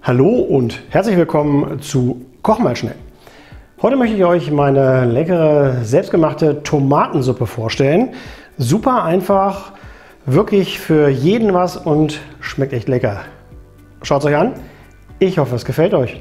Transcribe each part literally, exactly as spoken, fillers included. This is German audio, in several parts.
Hallo und herzlich willkommen zu Koch mal schnell. Heute möchte ich euch meine leckere selbstgemachte Tomatensuppe vorstellen. Super einfach, wirklich für jeden was und schmeckt echt lecker. Schaut es euch an. Ich hoffe, es gefällt euch.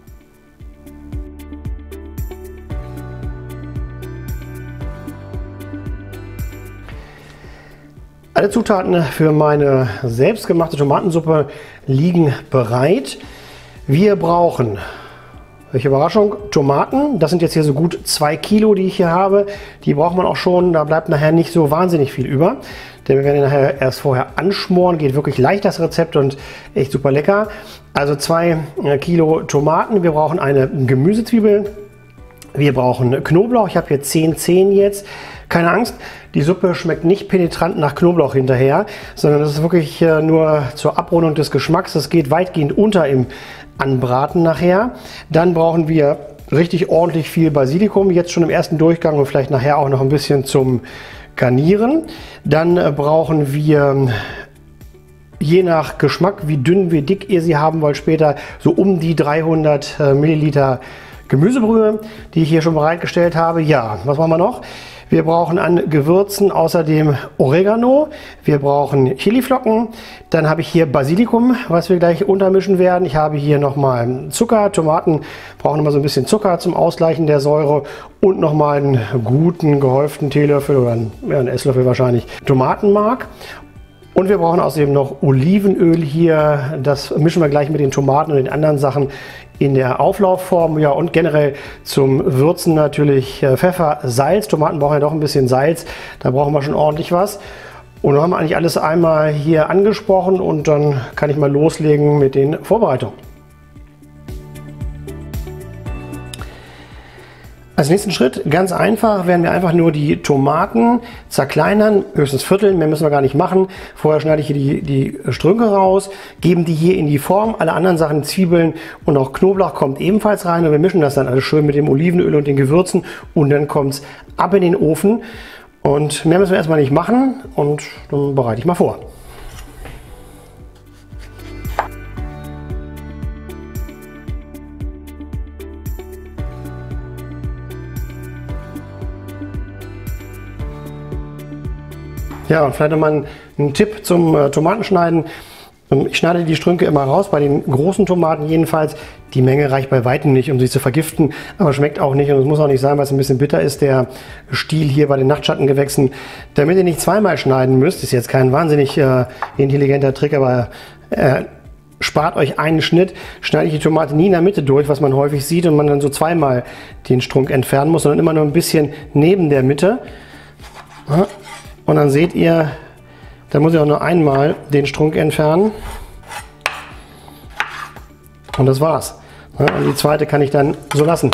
Alle Zutaten für meine selbstgemachte Tomatensuppe liegen bereit. Wir brauchen, welche Überraschung, Tomaten. Das sind jetzt hier so gut zwei Kilo, die ich hier habe. Die braucht man auch schon, da bleibt nachher nicht so wahnsinnig viel über. Denn wir werden nachher erst vorher anschmoren, geht wirklich leicht das Rezept und echt super lecker. Also zwei Kilo Tomaten, wir brauchen eine Gemüsezwiebel, wir brauchen Knoblauch, ich habe hier zehn Zehen jetzt. Keine Angst, die Suppe schmeckt nicht penetrant nach Knoblauch hinterher, sondern das ist wirklich nur zur Abrundung des Geschmacks. Das geht weitgehend unter im Anbraten nachher. Dann brauchen wir richtig ordentlich viel Basilikum, jetzt schon im ersten Durchgang und vielleicht nachher auch noch ein bisschen zum Garnieren. Dann brauchen wir, je nach Geschmack, wie dünn, wie dick ihr sie haben wollt, später so um die dreihundert Milliliter Gemüsebrühe, die ich hier schon bereitgestellt habe. Ja, was brauchen wir noch? Wir brauchen an Gewürzen außerdem Oregano, wir brauchen Chiliflocken, dann habe ich hier Basilikum, was wir gleich untermischen werden. Ich habe hier nochmal Zucker, Tomaten brauchen immer so ein bisschen Zucker zum Ausgleichen der Säure und nochmal einen guten gehäuften Teelöffel oder einen, ja, einen Esslöffel wahrscheinlich Tomatenmark. Und wir brauchen außerdem noch Olivenöl hier, das mischen wir gleich mit den Tomaten und den anderen Sachen in der Auflaufform. Ja, und generell zum Würzen natürlich Pfeffer, Salz. Tomaten brauchen ja doch ein bisschen Salz, da brauchen wir schon ordentlich was. Und dann haben wir eigentlich alles einmal hier angesprochen und dann kann ich mal loslegen mit den Vorbereitungen. Als nächsten Schritt, ganz einfach, werden wir einfach nur die Tomaten zerkleinern, höchstens vierteln, mehr müssen wir gar nicht machen. Vorher schneide ich hier die, die Strünke raus, geben die hier in die Form. Alle anderen Sachen, Zwiebeln und auch Knoblauch kommt ebenfalls rein und wir mischen das dann alles schön mit dem Olivenöl und den Gewürzen und dann kommt es ab in den Ofen. Und mehr müssen wir erstmal nicht machen und dann bereite ich mal vor. Ja, und vielleicht nochmal ein, ein Tipp zum äh, Tomatenschneiden. Ich schneide die Strünke immer raus, bei den großen Tomaten jedenfalls. Die Menge reicht bei weitem nicht, um sie zu vergiften, aber schmeckt auch nicht und es muss auch nicht sein, weil es ein bisschen bitter ist, der Stiel hier bei den Nachtschattengewächsen. Damit ihr nicht zweimal schneiden müsst, ist jetzt kein wahnsinnig äh, intelligenter Trick, aber äh, spart euch einen Schnitt, schneide ich die Tomate nie in der Mitte durch, was man häufig sieht und man dann so zweimal den Strunk entfernen muss, sondern immer nur ein bisschen neben der Mitte. Ja. Und dann seht ihr, da muss ich auch nur einmal den Strunk entfernen. Und das war's. Und die zweite kann ich dann so lassen.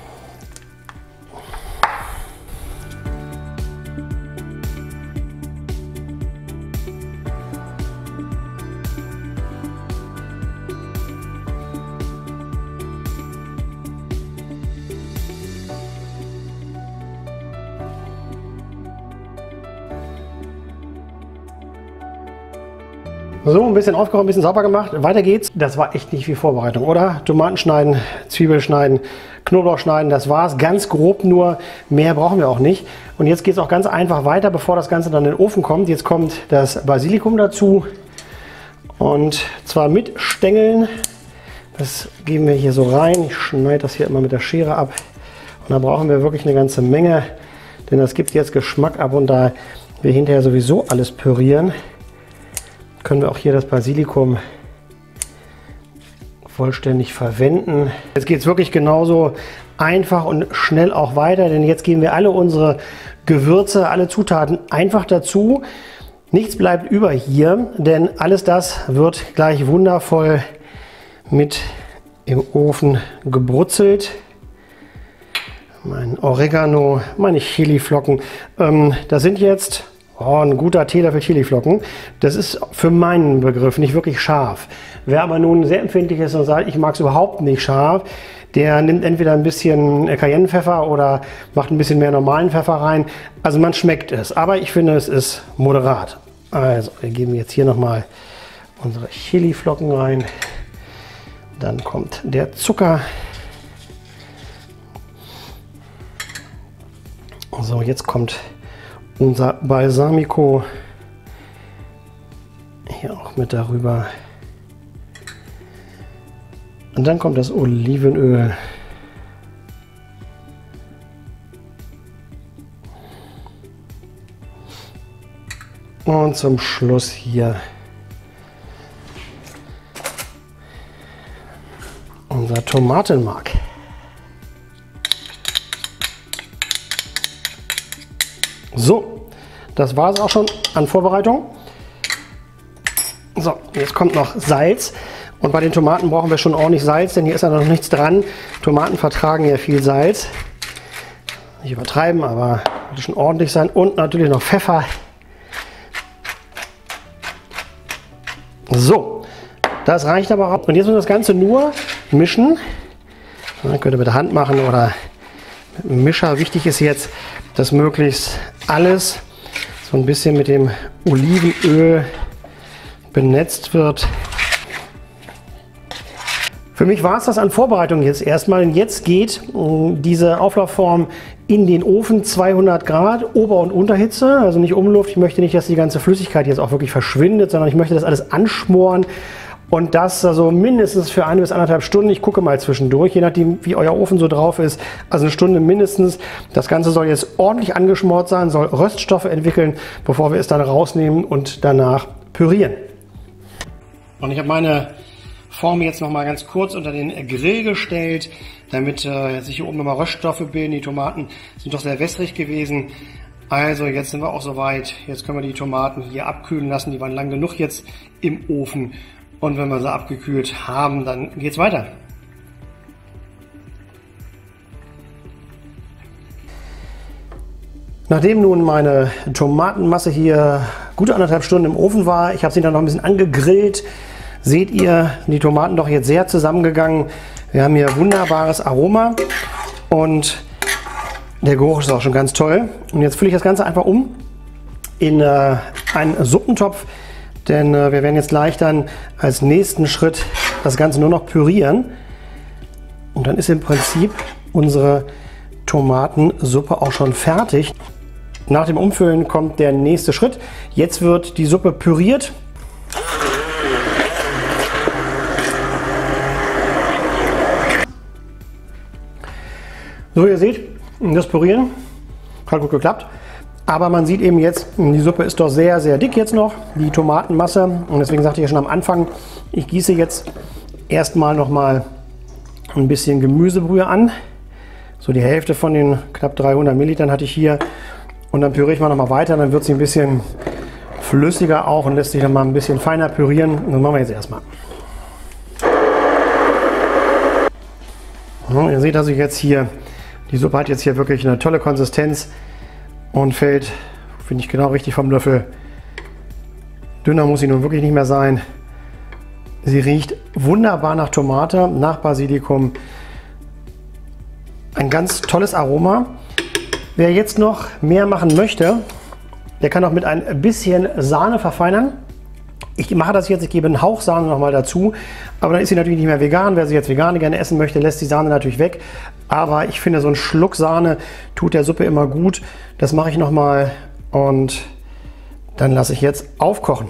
So, ein bisschen aufgeräumt, ein bisschen sauber gemacht. Weiter geht's. Das war echt nicht viel Vorbereitung, oder? Tomaten schneiden, Zwiebeln schneiden, Knoblauch schneiden, das war's. Ganz grob nur, mehr brauchen wir auch nicht. Und jetzt geht es auch ganz einfach weiter, bevor das Ganze dann in den Ofen kommt. Jetzt kommt das Basilikum dazu. Und zwar mit Stängeln. Das geben wir hier so rein. Ich schneide das hier immer mit der Schere ab. Und da brauchen wir wirklich eine ganze Menge. Denn das gibt jetzt Geschmack ab und da wir hinterher sowieso alles pürieren, können wir auch hier das Basilikum vollständig verwenden. Jetzt geht es wirklich genauso einfach und schnell auch weiter, denn jetzt geben wir alle unsere Gewürze, alle Zutaten einfach dazu. Nichts bleibt über hier, denn alles das wird gleich wundervoll mit im Ofen gebrutzelt. Mein Oregano, meine Chiliflocken. Ähm, das sind jetzt oh, ein guter Teelöffel Chiliflocken. Das ist für meinen Begriff nicht wirklich scharf. Wer aber nun sehr empfindlich ist und sagt, ich mag es überhaupt nicht scharf, der nimmt entweder ein bisschen Cayennepfeffer oder macht ein bisschen mehr normalen Pfeffer rein. Also man schmeckt es, aber ich finde, es ist moderat. Also wir geben jetzt hier nochmal unsere Chiliflocken rein. Dann kommt der Zucker. So, jetzt kommt unser Balsamico hier auch mit darüber. Und dann kommt das Olivenöl. Und zum Schluss hier unser Tomatenmark. So, das war es auch schon an Vorbereitung. So, jetzt kommt noch Salz. Und bei den Tomaten brauchen wir schon ordentlich Salz, denn hier ist ja noch nichts dran. Tomaten vertragen ja viel Salz. Nicht übertreiben, aber sollte schon ordentlich sein. Und natürlich noch Pfeffer. So, das reicht aber auch. Und jetzt müssen wir das Ganze nur mischen. Man könnte mit der Hand machen oder mit einem Mischer. Wichtig ist jetzt, dass möglichst alles so ein bisschen mit dem Olivenöl benetzt wird. Für mich war es das an Vorbereitung jetzt erstmal. Und jetzt geht uh, diese Auflaufform in den Ofen, zweihundert Grad, Ober- und Unterhitze, also nicht Umluft. Ich möchte nicht, dass die ganze Flüssigkeit jetzt auch wirklich verschwindet, sondern ich möchte das alles anschmoren und das also mindestens für eine bis anderthalb Stunden. Ich gucke mal zwischendurch, je nachdem wie euer Ofen so drauf ist, also eine Stunde mindestens. Das Ganze soll jetzt ordentlich angeschmort sein, soll Röststoffe entwickeln, bevor wir es dann rausnehmen und danach pürieren. Und ich habe meine Form jetzt noch mal ganz kurz unter den Grill gestellt, damit äh, sich hier oben nochmal Röststoffe bilden. Die Tomaten sind doch sehr wässrig gewesen. Also jetzt sind wir auch soweit. Jetzt können wir die Tomaten hier abkühlen lassen. Die waren lang genug jetzt im Ofen. Und wenn wir sie abgekühlt haben, dann geht's weiter. Nachdem nun meine Tomatenmasse hier gute anderthalb Stunden im Ofen war, ich habe sie dann noch ein bisschen angegrillt, seht ihr, die Tomaten doch jetzt sehr zusammengegangen. Wir haben hier wunderbares Aroma und der Geruch ist auch schon ganz toll. Und jetzt fülle ich das Ganze einfach um in äh, einen Suppentopf, denn äh, wir werden jetzt gleich dann als nächsten Schritt das Ganze nur noch pürieren. Und dann ist im Prinzip unsere Tomatensuppe auch schon fertig. Nach dem Umfüllen kommt der nächste Schritt. Jetzt wird die Suppe püriert. So, ihr seht, das Pürieren hat gut geklappt. Aber man sieht eben jetzt, die Suppe ist doch sehr, sehr dick jetzt noch, die Tomatenmasse. Und deswegen sagte ich ja schon am Anfang, ich gieße jetzt erstmal noch mal ein bisschen Gemüsebrühe an. So die Hälfte von den knapp dreihundert Millilitern hatte ich hier. Und dann püriere ich mal noch mal weiter, dann wird sie ein bisschen flüssiger auch und lässt sich dann mal ein bisschen feiner pürieren. Und das machen wir jetzt erstmal. So, ihr seht also jetzt hier, die Suppe hat jetzt hier wirklich eine tolle Konsistenz und fällt, finde ich, genau richtig vom Löffel. Dünner muss sie nun wirklich nicht mehr sein. Sie riecht wunderbar nach Tomate, nach Basilikum. Ein ganz tolles Aroma. Wer jetzt noch mehr machen möchte, der kann auch mit ein bisschen Sahne verfeinern. Ich mache das jetzt, ich gebe einen Hauch Sahne noch mal dazu, aber dann ist sie natürlich nicht mehr vegan. Wer sie jetzt vegan gerne essen möchte, lässt die Sahne natürlich weg. Aber ich finde, so ein Schluck Sahne tut der Suppe immer gut. Das mache ich noch mal und dann lasse ich jetzt aufkochen.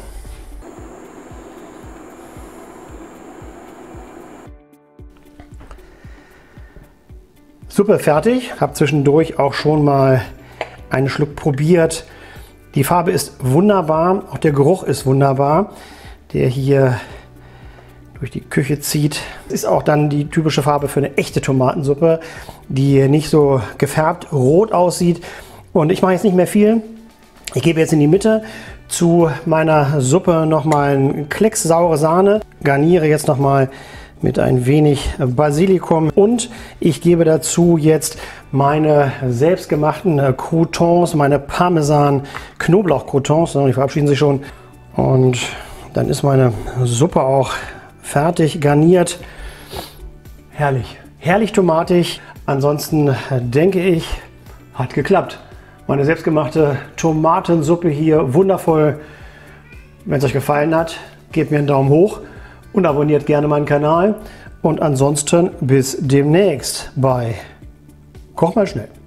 Suppe fertig. Habe zwischendurch auch schon mal einen Schluck probiert. Die Farbe ist wunderbar, auch der Geruch ist wunderbar, der hier durch die Küche zieht. Ist auch dann die typische Farbe für eine echte Tomatensuppe, die nicht so gefärbt rot aussieht. Und ich mache jetzt nicht mehr viel. Ich gebe jetzt in die Mitte zu meiner Suppe nochmal einen Klecks saure Sahne, garniere jetzt nochmal mit ein wenig Basilikum und ich gebe dazu jetzt meine selbstgemachten Croutons, meine Parmesan-Knoblauch-Croutons. Die verabschieden sich schon. Und dann ist meine Suppe auch fertig, garniert. Herrlich, herrlich tomatig. Ansonsten denke ich, hat geklappt. Meine selbstgemachte Tomatensuppe hier, wundervoll. Wenn es euch gefallen hat, gebt mir einen Daumen hoch und abonniert gerne meinen Kanal. Und ansonsten bis demnächst bei Koch mal schnell.